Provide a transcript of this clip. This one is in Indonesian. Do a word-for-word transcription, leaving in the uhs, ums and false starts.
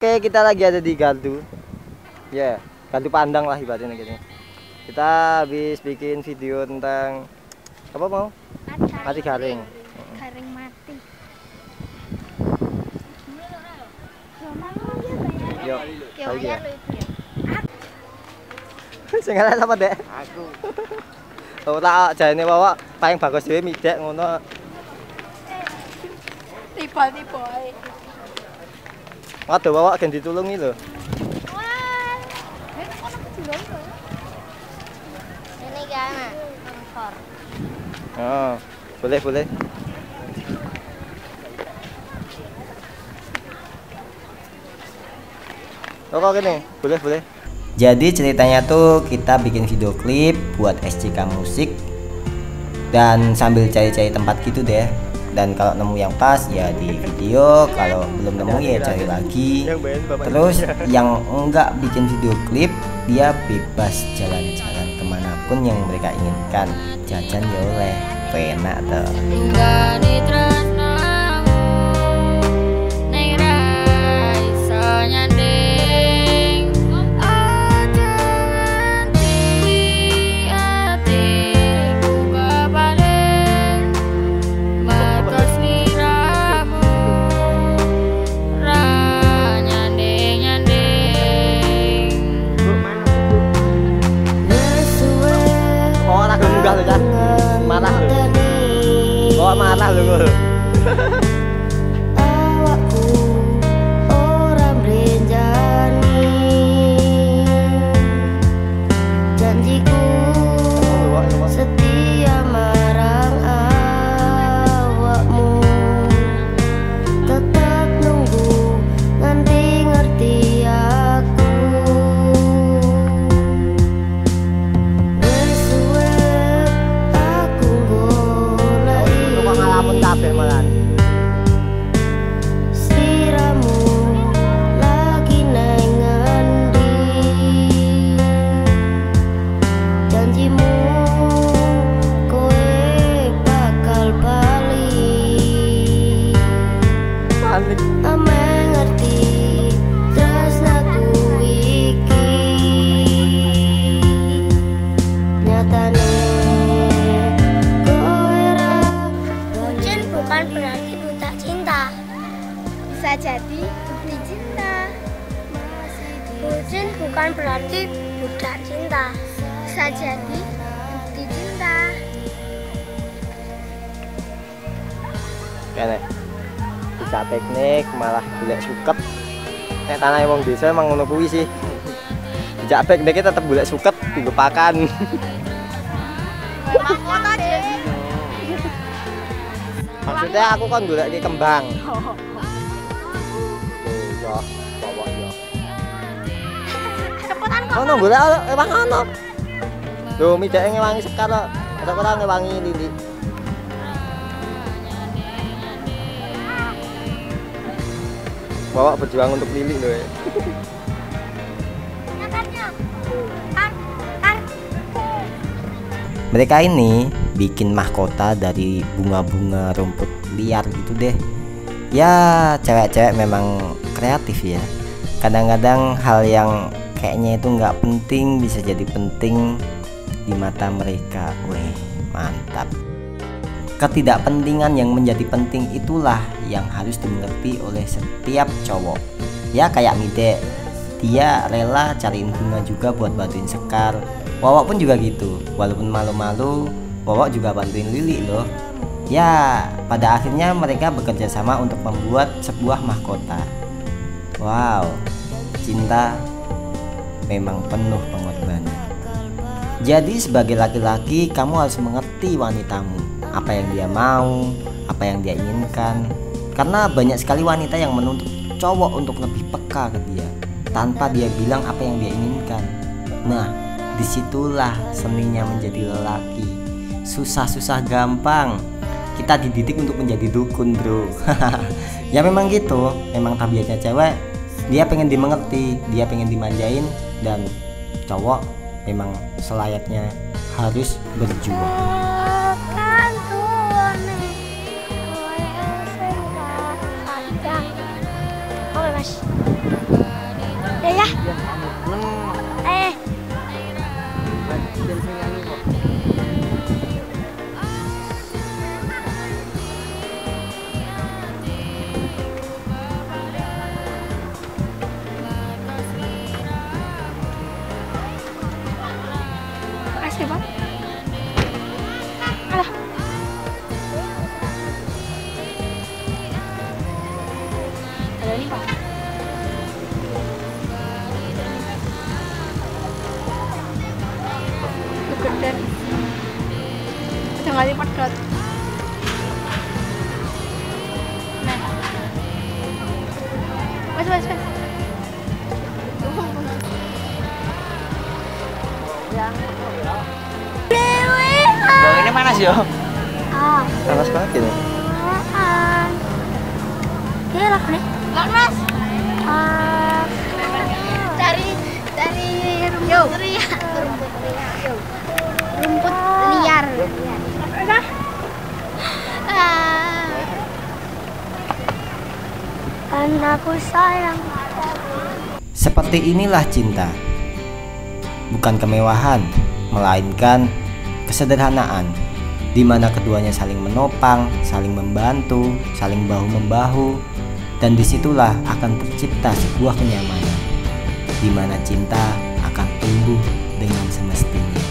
Oke, kita lagi ada di gardu. Ya, yeah, gardu pandang lah ibaratnya gitu. Kita habis bikin video tentang apa mau? Mati, mati garing. Garing mati. Yuk, Yo, lagi ya. ya. Sing ala apa, Dek? Aku. Oh, tak jane bawa paling bagus dhewe midek ngono. Tiba-tiba. Waduh, bawa gen ditulungi lho. Wah. Nek kono kejurang to. Ini kan, motor. Oh, boleh boleh. Oh, gini, boleh boleh. Jadi ceritanya tuh kita bikin video klip buat S C K Musik dan sambil cari-cari tempat gitu deh. Dan kalau nemu yang pas ya di video, kalau belum nemu ya cari lagi. Terus yang enggak bikin video klip dia bebas jalan-jalan kemanapun yang mereka inginkan. Jajan ya oleh, penak tuh. Marah lu, kok marah lu? Awakku ora brenjani, janjiku setia marang awakmu, tetap nunggu nganti ngerti aku. Kabeh malan. Siramu lagi nang ngendi, janjimu kowe bakal bali. Panik. Ame ngerti tresnaku iki nyatane. Bukan berarti buta cinta. Bisa jadi bukti cinta. Bucin bukan berarti buta cinta. Bisa jadi bukti cinta. Kene. Bisa teknik malah golek suket. Nek tanah wong desa emang ngono kuwi sih. Dijak teknik tetep golek suket dienggo pakan. Memang ngono aja. Maksudnya aku kan golek iki kembang. Yo, bawa yo. Cepetan kok. Ono golek emang ono. Lho, midake ngewangi sekar kok. Ada ora ngewangi lili. Bawa berjuang untuk lili lho. Nyatanya. Kan kan. Mereka ini bikin mahkota dari bunga-bunga rumput liar gitu deh. Ya cewek-cewek memang kreatif ya. Kadang-kadang hal yang kayaknya itu nggak penting bisa jadi penting di mata mereka. Weh, mantap. Ketidakpentingan yang menjadi penting itulah yang harus dimengerti oleh setiap cowok. Ya kayak Mide, dia rela cariin bunga juga buat bantuin Sekar. Wawak pun juga gitu, walaupun malu-malu Wawak juga bantuin Lili loh. Ya, pada akhirnya mereka bekerja sama untuk membuat sebuah mahkota. Wow, cinta memang penuh pengorbanan. Jadi sebagai laki-laki kamu harus mengerti wanitamu, apa yang dia mau, apa yang dia inginkan. Karena banyak sekali wanita yang menuntut cowok untuk lebih peka ke dia tanpa dia bilang apa yang dia inginkan. Nah, disitulah seninya menjadi lelaki. Susah-susah gampang, kita dididik untuk menjadi dukun bro. Ya memang gitu, memang tabiatnya cewek. Dia pengen dimengerti, dia pengen dimanjain. Dan cowok memang selayaknya harus berjuang. Oke mas. Dah. Eh. Makasih, Bang. Alah. Ada ini, Pak. Gede. Jangan lipat kat. Nah. Mas, mas, mas. Bang, ini panas yo. Ah. Panas banget gitu. Ah. Dia lah nih. Panas. Ah. Dari dari rumput liar. Rumput liar. Rumput liar. Apa? Ah. Karena aku sayang. Seperti inilah cinta. Bukan kemewahan, melainkan kesederhanaan, di mana keduanya saling menopang, saling membantu, saling bahu-membahu, dan disitulah akan tercipta sebuah kenyamanan, di mana cinta akan tumbuh dengan semestinya.